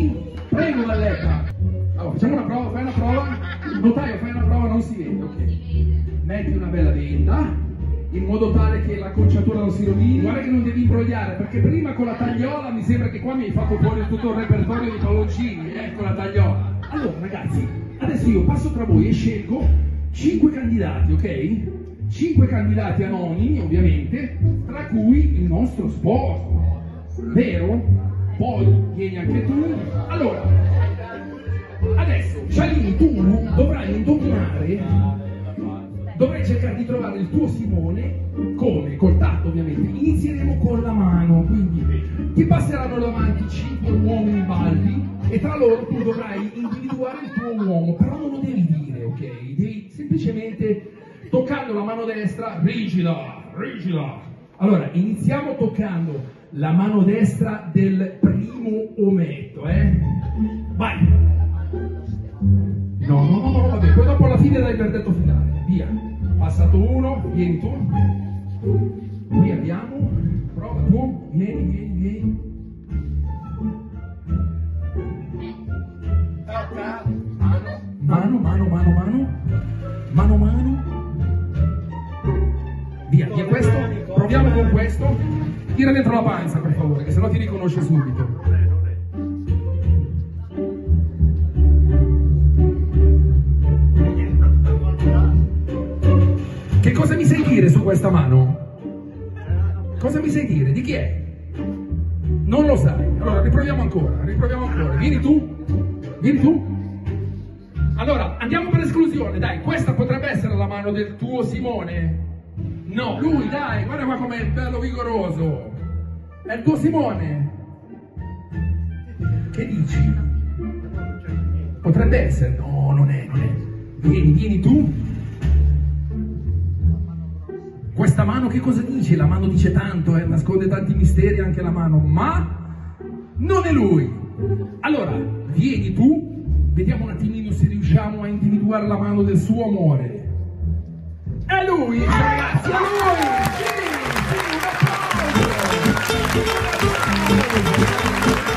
Sì? Prego, Valletta. Allora, facciamo una prova, fai una prova. Notaio, fai una prova, non si vede, ok. Metti una bella venda, in modo tale che l'acconciatura non si rovini. Guarda che non devi imbrogliare, perché prima con la tagliola mi sembra che qua mi hai fatto fuori tutto il repertorio di palloncini, con la tagliola. Allora, ragazzi, adesso io passo tra voi e scelgo 5 candidati, ok? 5 candidati anonimi, ovviamente, tra cui il nostro sposo, vero? Poi vieni anche tu. Allora, adesso, Cialini, tu dovrai indovinare, dovrai cercare di trovare il tuo Simone, come? Col tatto, ovviamente. Inizieremo con la mano, quindi ti passeranno davanti 5 uomini baldi e tra loro tu dovrai individuare il tuo uomo, però non lo devi dire, ok? Devi semplicemente, toccando la mano destra, rigida, rigida. Allora, iniziamo toccando la mano destra del primo ometto, Vai! No, vabbè, poi dopo alla fine dai il verdetto finale, via. Passato uno, vieni tu. Qui abbiamo, prova tu, vieni. Mano. Via questo, proviamo con questo. Tira dentro la panza, per favore, che sennò ti riconosce subito. Che cosa mi sai dire su questa mano? Cosa mi sai dire? Di chi è? Non lo sai. Allora, riproviamo ancora. Vieni tu. Allora, andiamo per esclusione, dai. Questa potrebbe essere la mano del tuo Simone? No, lui, dai, guarda qua com'è bello vigoroso. È il tuo Simone. Che dici? Potrebbe essere. No, non è. Vieni tu. Questa mano che cosa dice? La mano dice tanto, nasconde tanti misteri anche la mano, ma non è lui. Allora, vieni tu, vediamo un attimino se riusciamo a individuare la mano del suo amore. È lui, ragazzi, è lui! Sì, un applauso!